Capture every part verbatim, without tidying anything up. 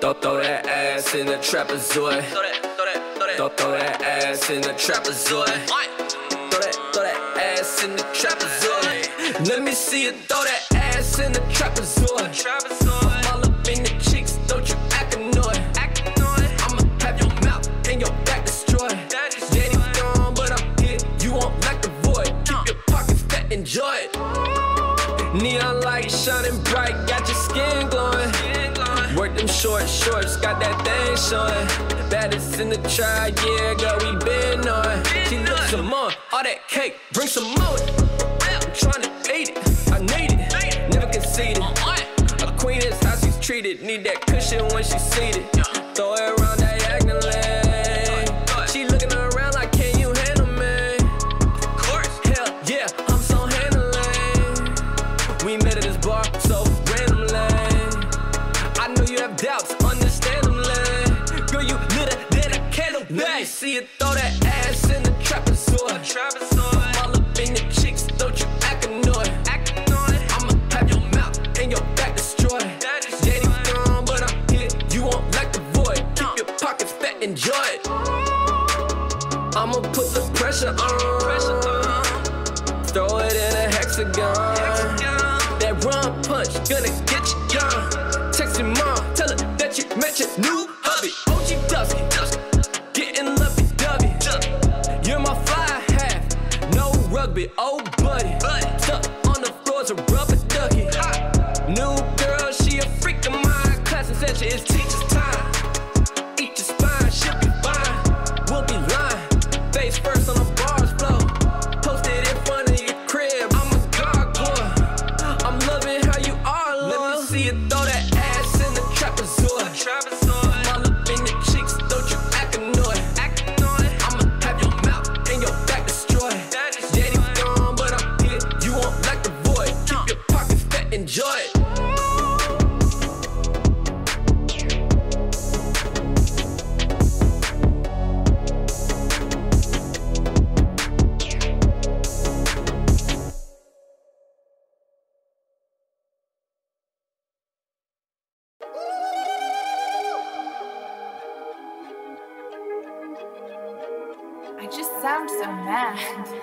Throw, throw that ass in the trapezoid. Throw that, throw that, throw that. Throw, throw that ass in the trapezoid. Throw that, throw that ass in the trapezoid. Let me see you throw that ass in the trapezoid. Trapezoid. All up in the cheeks, don't you act annoyed. Act annoyed. I'ma have your mouth and your back destroyed. Daddy's gone, but I'm here. You won't like the void. Keep your pockets fat, enjoy it. Neon lights shining bright, got your skin glowing. Work them short shorts, got that thing showing. Baddest in the tribe, yeah, girl, we been on. She looks some more, all that cake, bring some more. I'm tryna eat it, I need it, never conceded. A queen is how she's treated, need that cushion when she's seated. Throw it around diagonally. She looking around like, can you handle me? Of course, hell yeah, I'm so handling. We met at this bar, so randomly. I know you have doubts, understand them, lad. Girl, you litter than a candle. Let me see you throw that ass in the trapezoid. Trapezoid. All up in the cheeks, don't you act annoyed. Act annoyed. I'ma have your mouth and your back destroyed. Daddy's gone, but I'm here. You won't like the void. Keep your pockets fat, enjoy it. I'ma put the pressure on. Pressure on. Throw it in a hexagon. hexagon. That rum punch gonna get you gone. Text your mom, tell her that you met your new hubby. O G Dusty, getting lovey dovey. You're my fly half, no rugby, oh buddy. Stuck on the floors of rubber ducky. New girl, she a freak of mine. Class and session, it's teacher's time. Eat your spine, she'll be fine. We'll be lying, face first on the bars flow. Posted in front of your crib, I'm a god boy. I'm loving how you are, Lord. Let me see you throw that trapezoid. Trapezoid. All up in your cheeks, don't you act annoyed. Act annoyed. I'ma have your mouth and your back destroyed. Daddy's gone, but I'm here. You won't like the void. Keep your pockets fat, enjoy it. Sound so mad,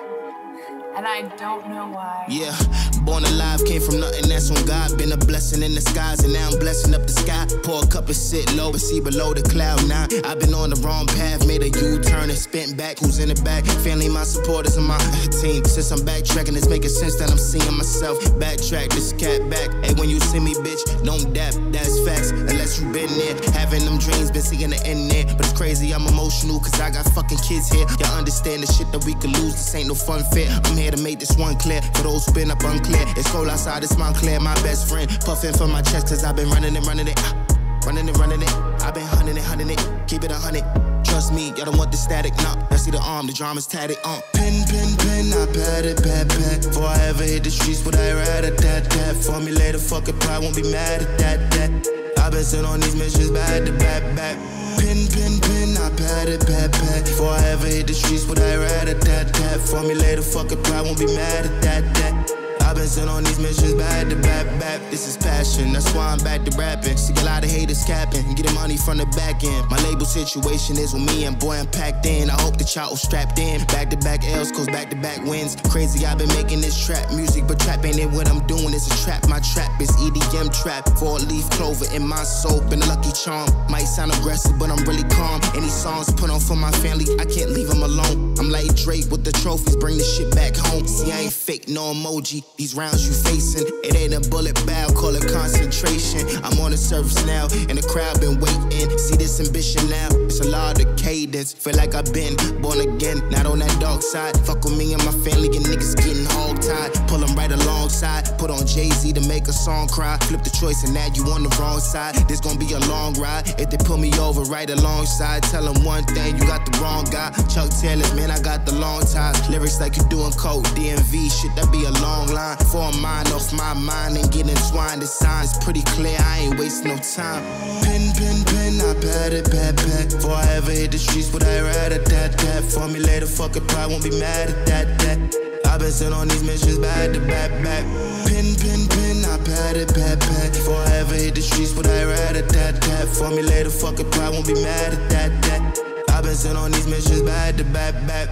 and I don't know why. Yeah, born alive, came from nothing, that's on God. Been a blessing in the skies, and now I'm blessing up the sky. Pour a cup and sit low, but see below the cloud nine. I've been on the wrong path, made a U-turn and spent back. Who's in the back? Family, my supporters, and my team. Since I'm backtracking, it's making sense that I'm seeing myself. Backtrack, this cat back. Hey, when you see me, bitch, don't dap, that's facts. Unless you been there, having them dreams, been seeing the end there. But it's crazy, I'm emotional, cause I got fucking kids here. Y'all understand the shit that we could lose, this ain't no fun fit. I'm here to make this one clear, for those who been up unclear. It's cold outside, it's Montclair, my best friend. Puffin' from my chest, cause I've been running it, running it. Running it, running it. I've been hunting it, hunting it. Keep it a hundred. Trust me, y'all don't want the static, nah. I see the arm, the drama's tatted, uh. Pin, pin, pin, I pat it, pat, pat. Before I ever hit the streets, would I ride a tat, tat? Formulate a fucking pie, won't be mad at that, that. I've been sent on these missions, back to back, back. Pin, pin, pin, I pat it, pat, pat. Before I ever hit the streets, would I ride a tat, tat? Formulate a fucking pie, won't be mad at that, that. I've been sent on these missions, back to back, back. This is passion, that's why I'm back to rapping. See a lot of haters capping, getting money from the back end. My label situation is with me, and boy, I'm packed in. I hope that y'all strapped in. Back to back L's, cause back to back wins. Crazy, I've been making this trap music, but trap ain't it what I'm doing. It's a trap, my trap is E D M trap. Four leaf clover in my soul, been a lucky charm. Might sound aggressive, but I'm really calm. Any songs put on for my family, I can't leave them alone. I'm like Drake with the trophies, bring the shit back home. See, I ain't fake, no emoji. These rounds you facing, it ain't a bullet bow, call it concentration. I'm on the surface now, and the crowd been waiting. See this ambition now, it's a lot of cadence. Feel like I've been born again, not on that dark side. Fuck with me and my family, and niggas getting hog-tied. Pull them right alongside, put on Jay-Z to make a song cry. Flip the choice and now you on the wrong side. This gonna be a long ride, if they pull me over right alongside. Tell them one thing, you got the wrong guy. Chuck Taylors, man, I got the long ties. Lyrics like you doing coke, D M V, shit, that be a long line. For a mind off my mind and get entwined. The signs pretty clear, I ain't wasting no time. Pin, pin, pin, I pat it, pat, pat. Before I ever hit the streets, would I ride a tat, tat? Formulate a fucking pie, won't be mad at that, that. I've been sent on these missions, back to back, back. Pin, pin, pin, I pat it, pat, pat. Before I ever hit the streets, would I ride a tat, tat? that formulated fucking pride, won't be mad at that, that. I've been sent on these missions back to back, back.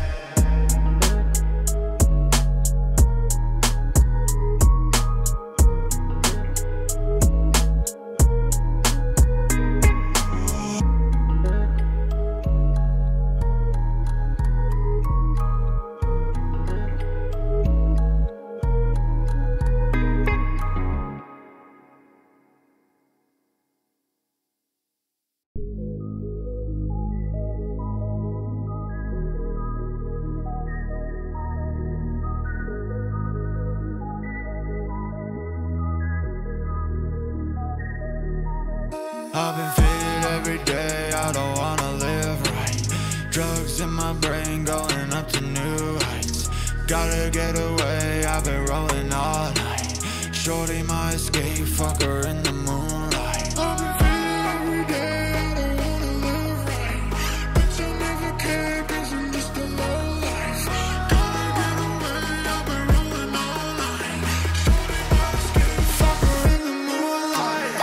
I've been faded every day, I don't wanna live right. Drugs in my brain going up to new heights. Gotta get away, I've been rolling all night. Shorty my escape, fuck her in the moonlight. I've been faded every day, I don't wanna live right. Bitch, I never care, cause I'm just a low life. Gotta get away, I've been rolling all night. Shorty my escape, fuck her in the moonlight.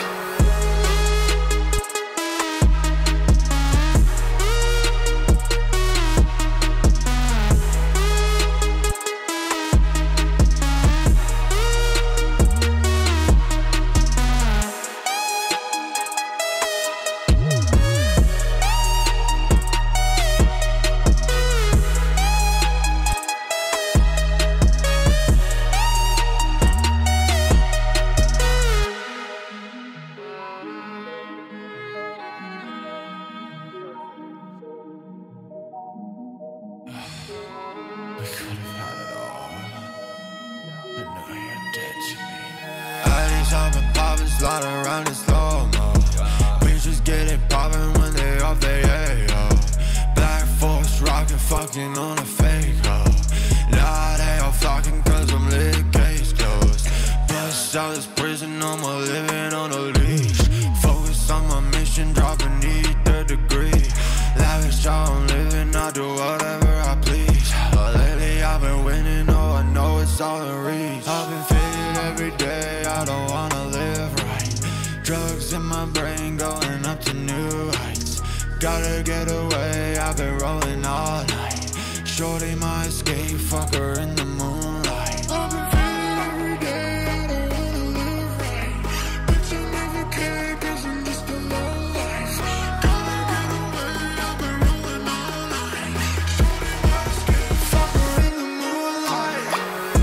We could have had it all, but now you're dead to me. Addies hopping, popping, sliding around in slow-mo. Bitches get it popping when they off their yayo. Black Force rocking, fucking on a fake hoe. Now they all flocking cause I'm lit, case closed. Bust out this prison, I'm a living on a leash. Focus on my mission, dropping need third degree. Lavish how I'm living, I do whatever I please. But lately I've been winning, oh I know it's all in reach. I've been faded every day, I don't wanna live right. Drugs in my brain going up to new heights. Gotta get away, I've been rolling all night. Shorty my escape, fuck her in the moonlight. I've been faded every day, I don't wanna live right. Bitch, I never care, cause I'm just a low life. Gotta get away, I've been rolling all night. Shorty my escape, fuck her in the moonlight.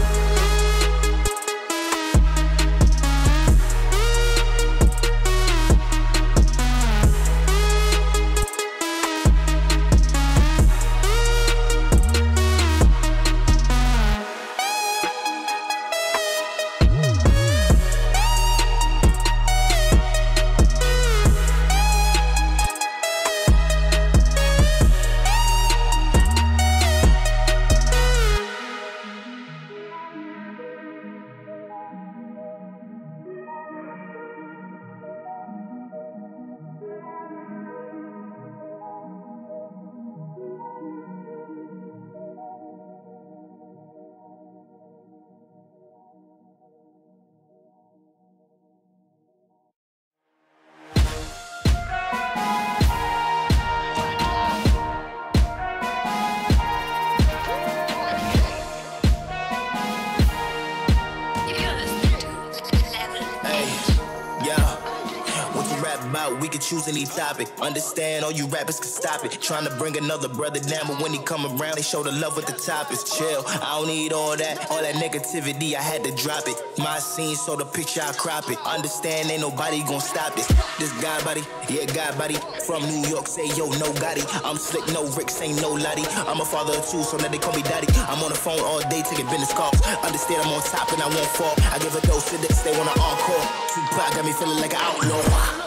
We can choose any topic. Understand, all you rappers can stop it. Trying to bring another brother down, but when he come around, they show the love with the topics. Chill, I don't need all that. All that negativity, I had to drop it. My scene, so the picture, I crop it. Understand, ain't nobody gon' stop this. This guy body, yeah, guy body. From New York, say yo, no Gotti. I'm slick, no Ricks, ain't no Lottie. I'm a father of two, so now they call me daddy. I'm on the phone all day, taking business calls. Understand, I'm on top and I won't fall. I give a dose to this, they want an encore. Tupac got me feeling like an outlaw.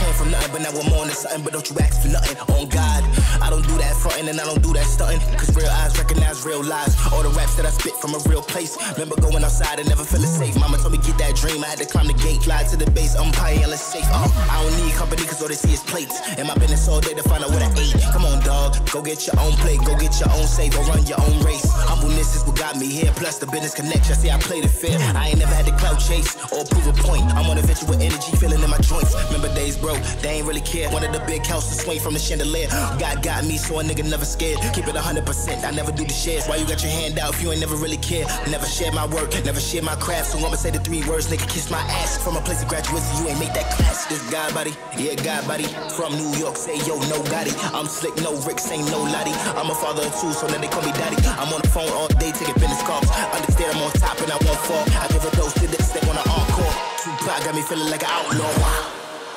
came from nothing, but now I'm on to something. But don't you ask for nothing, on God. I don't do that frontin' and I don't do that stuntin', cause real eyes recognize real lies. All the raps that I spit from a real place. Remember going outside and never feeling safe. Mama told me get that dream, I had to climb the gate. Fly to the base, umpire, yelling safe. Oh, I don't need company cause all they see is plates. In my business all day to find out what I ate. Come on dog, go get your own plate, go get your own save, go run your own race. Humbleness is what got me here, plus the business connection. See I played it fair, I ain't never had to clout chase or prove a point. I'm on a venture with energy, feeling in my joints. Remember days bro, they ain't really care. One of the big houses swing from the chandelier. God got me so a nigga never scared. Keep it one hundred percent, I never do the shares. Why you got your hand out if you ain't never really care? Never share my work, never share my craft. So I'ma say the three words, nigga kiss my ass. From a place of graduates, you ain't make that class. This God body, yeah God body. From New York, say yo, no Gotti. I'm slick, no Ricks, ain't no Lottie. I'm a father of two, so now they call me daddy. I'm on the phone all day, taking business calls. Understand I'm on top and I won't fall. I give a dose to this, they wanna encore. Tupac got me feeling like an outlaw.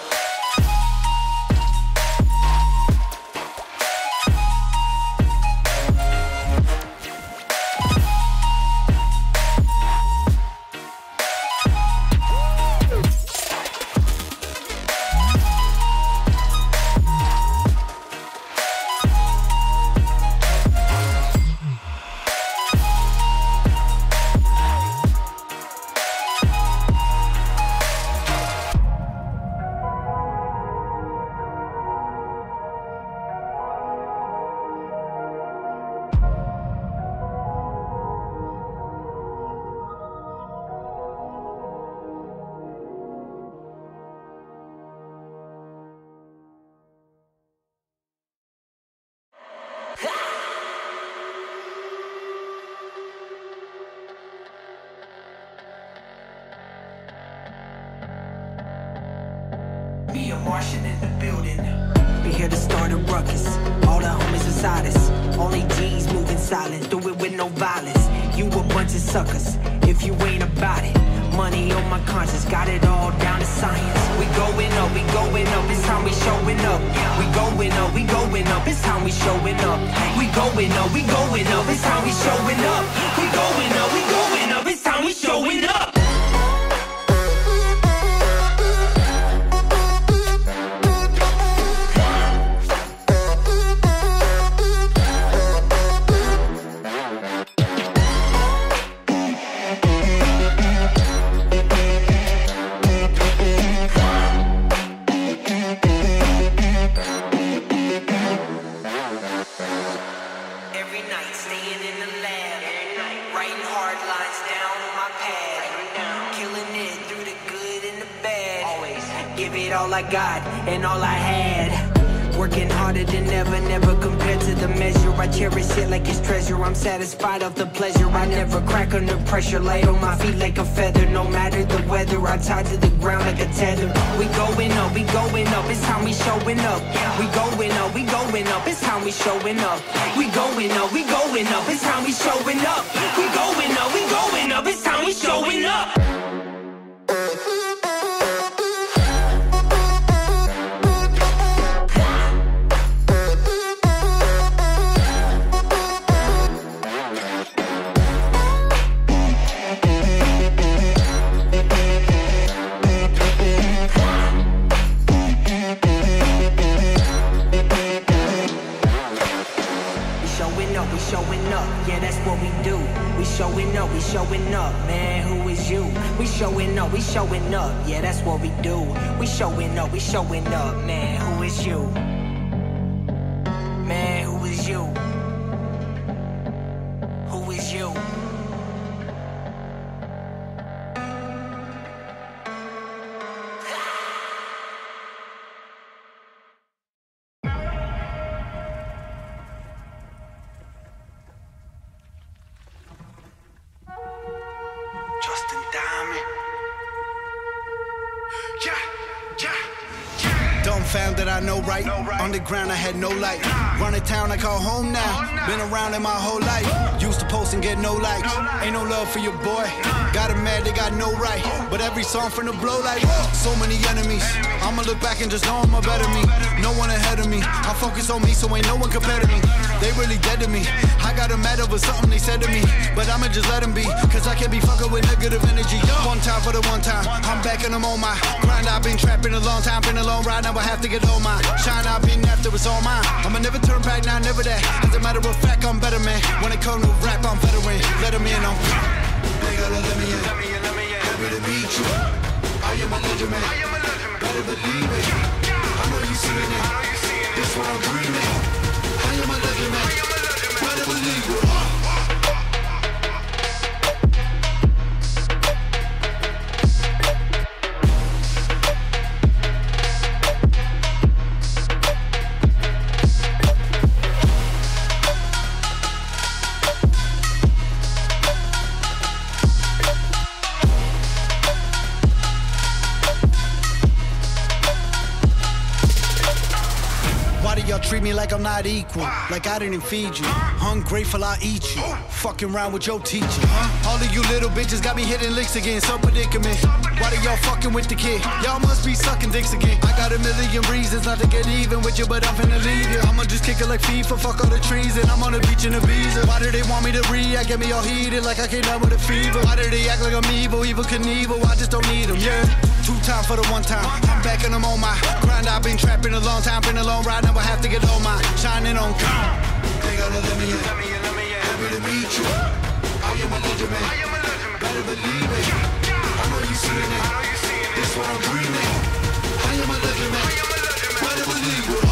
Me a Martian in the building. We here to start a ruckus. All the homies beside us. Only G's moving silent. Do it with no violence. You a bunch of suckers if you ain't about it. Money on my conscience, got it all down to science. We going up, we going up, it's time we showing up. We going up, we going up, it's time we showing up. We going up, we going up, it's time we showing up. We going up, we going up, it's time we showing up. All I got and all I had. Working harder than ever, never compared to the measure. I cherish it like it's treasure. I'm satisfied of the pleasure. I never crack under pressure. Light on my feet like a feather. No matter the weather, I'm tied to the ground like a tether. We going up, we going up. It's time we showing up. We going up, we going up. It's time we showing up. We going up, we going up. It's time we showing up. We going up, we going up. It's time we showing up. Showing up, we showing up, man, who is you? We showing up, we showing up, yeah, that's what we do. We showing up, we showing up, man, who is you? Man, who is you? Who is you? Found that I know right. Underground, I had no light. Running town, I call home now. Been around it my whole life. Used to post and get no likes. Ain't no love for your boy. Got them mad, they got no right. But every song from the blow like so many enemies. I'ma look back and just know I'm a better me. No one ahead of me. I focus on me, so ain't no one compared to me. They really dead to me. I got them mad over something they said to me. But I'ma just let them be, cause I can't be fucking with negative energy. One time for the one time, I'm back and I'm on my grind. I've been trapping a long time, been a long ride. Now I have to get on my shine. I've been after it's all mine. I'ma never turn back now, never that. As a matter of fact, I'm better man. When it comes to rap, I'm veteran. Let them in on. They gotta let me in. Happy to meet you. I am a legend man. Better believe it. I know you seeing it. This what I'm dreaming. I am a legend man. Better believe it. Treat me like I'm not equal, like I didn't feed you. Ungrateful, I eat you. Fucking around with your teacher. All of you little bitches got me hitting licks again, so predicament. Why do y'all fucking with the kid? Y'all must be sucking dicks again. I got a million reasons not to get even with you, but I'm finna leave you. I'ma just kick it like FIFA, fuck all the trees, and I'm on the beach in Ibiza. Why do they want me to react? Get me all heated like I came down with a fever. Why do they act like I'm evil, evil Knievel? I just don't need them, yeah. Two time for the one time. I'm back and I'm on my grind. I've been trapping a long time, been a long ride. Now I have to get on my shining on God. They gotta let me in. Happy to meet you. I am a legend man. Better believe it. I know you seeing it. This what I'm dreaming. I am a legend man. Better believe it.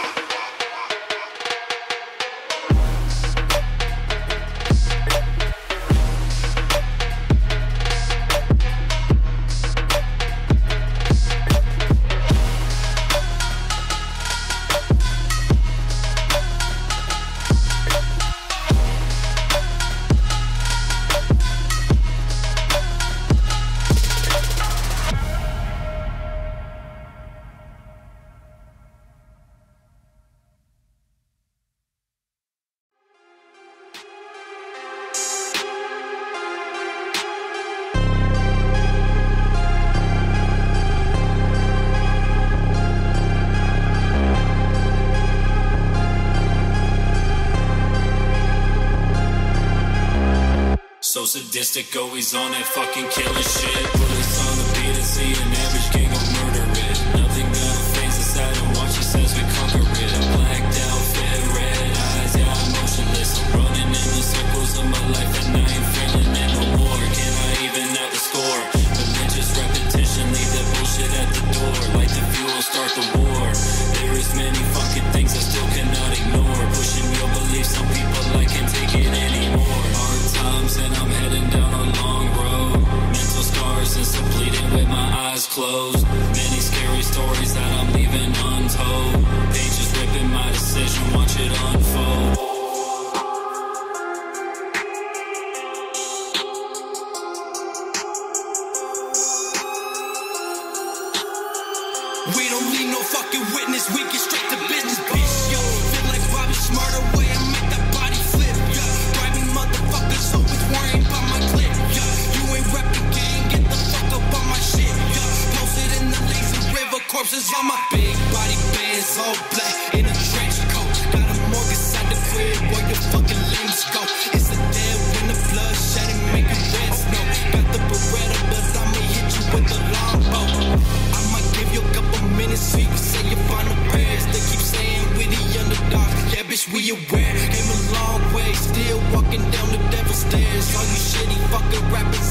So sadistic, always on that fucking killing shit. Bullets on the beat and see an average gang of murder it. Nothing gonna phase us out and watch us as we conquer it. Blacked out, fed, red eyes, yeah, I'm motionless. I'm running in the circles of my life and I ain't feeling it no more. Can I even out the score? Religious repetition, leave that bullshit at the door. Light the fuel, start the war. There is many fucking things I still cannot ignore. Pushing your beliefs on people I can't take it anymore. Hard times and I'm heading down a long road. Mental scars and still bleeding with my eyes closed. Many scary stories that I'm leaving untold. Pages ripping my decision, watch it unfold. We don't need no fucking witness, we get straight to business, bitch, yo. Feel like Bobby Smarter way and make that body flip, yo. Driving motherfuckers, so it's worrying about my clip, yo. You ain't rep the game, get the fuck up on my shit, yo. Posted in the lazy river, corpses on my big body bands, all black in a trench coat. Got a morgue inside the crib, where your fucking lanes go. It's a dead when the blood shedding, making red snow. Got the Beretta, but I'ma hit you with the longbow. I might give you a couple minutes so you can say your final prayers. They keep saying we the underdog, yeah bitch we aware. Came a long way, still walking down the devil's stairs. All you shitty fucking rappers